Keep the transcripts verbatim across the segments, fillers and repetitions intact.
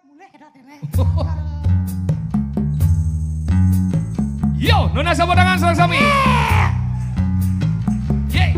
Yo, Nona sapu tangan serang sami. Yeay.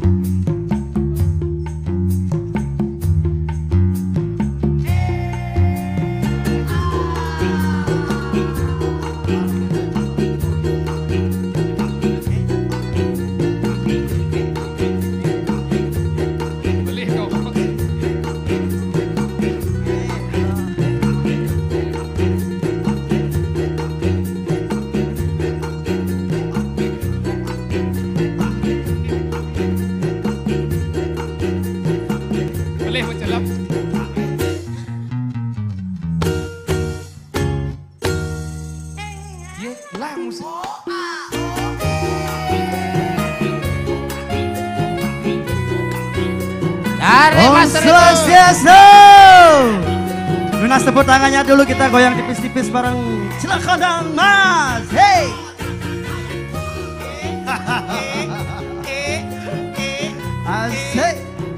Om Swastiastu. Lunas tepuk tangannya dulu, kita goyang tipis-tipis bareng. Silakan dong Mas. Hey. Asik.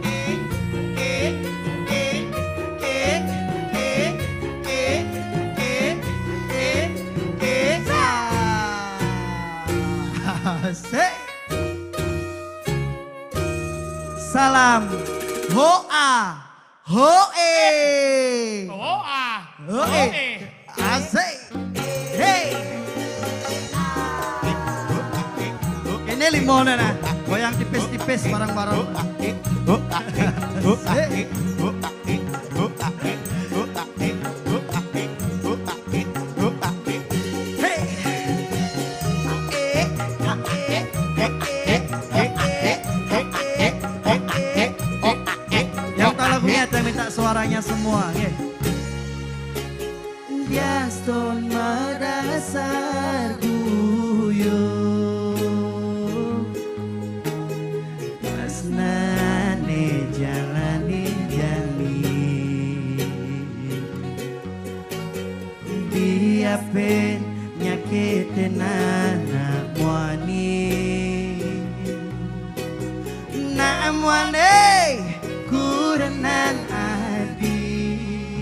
Asik. Salam Hoa Hoe Hoa Hoe Asik. Hey. Ini limonnya nah, goyang tipis-tipis bareng-bareng. Asik. Minta suaranya semua, okay. Biaston madasar guyo Masnane jalani jali Biapen nyakitin anak wani Na wani Kuranan adi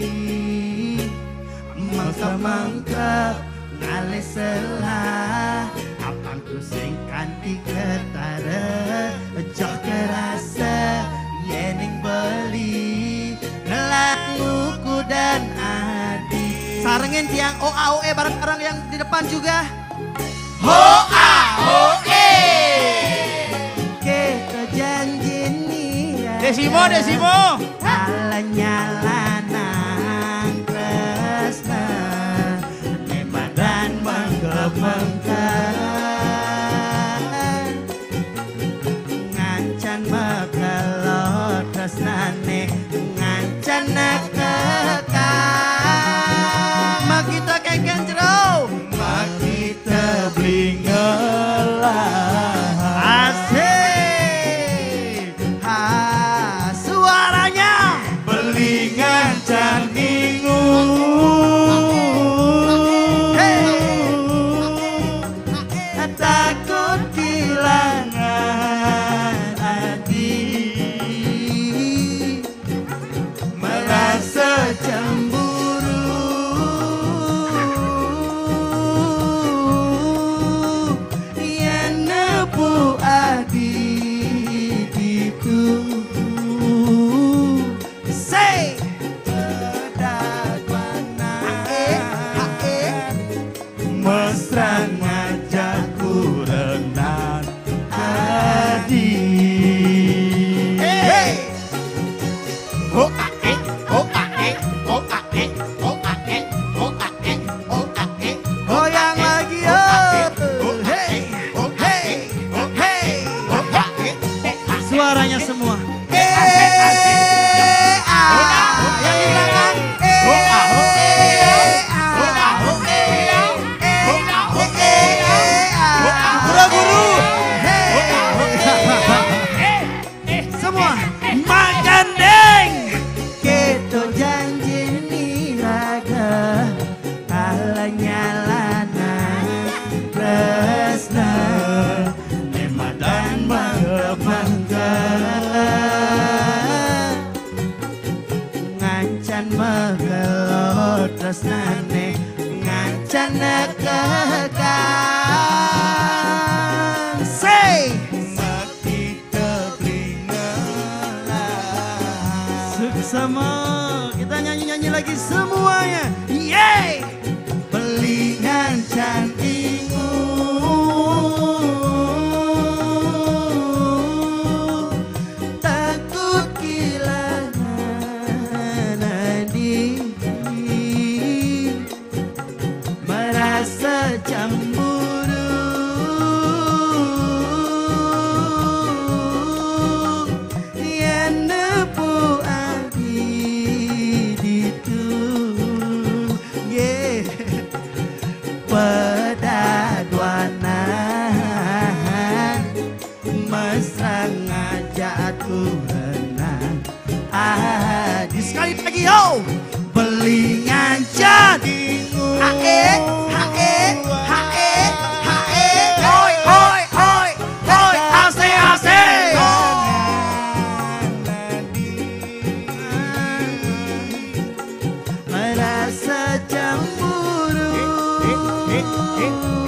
Mangka-mangka ngale selah Apang ku sing kanti ketara Joh kerasa yening beli Ngelanguku dan adi Sarengin tiang O A O E bareng-bareng yang di depan juga Hoa Hoe Kita janji Desimo, Desimo. Nyala-nyalanang tresna di badan menggep-menggep Ngancan mekelot tresnane ngancan nekekang Makita kengken jero Makita blingelah Asik. Suaranya beling tresnane ngancan nekekang. Say sama kita nyanyi-nyanyi lagi semuanya. Yeay. Belingan cantikmu takut kehilangan adik, merasa cemburu yang nepu pedaduanan mesra ngajak aku renang. Ah, sekali lagi yo. Belingan jadimu. Hae, hae, hae, hae. Oi, oi, oi, oi. Ase, ase. Merasa cemburu.